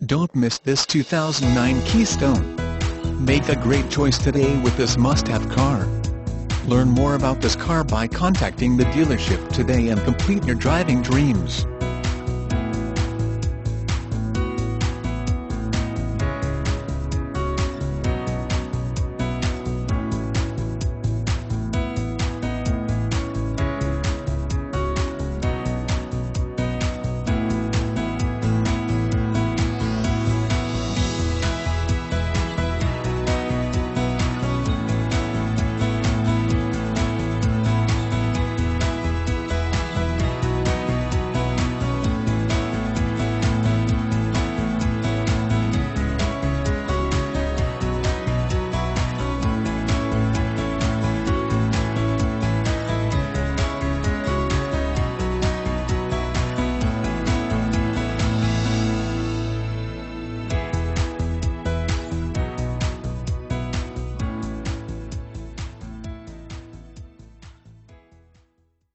Don't miss this 2009 Keystone. Make a great choice today with this must-have car. Learn more about this car by contacting the dealership today and complete your driving dreams.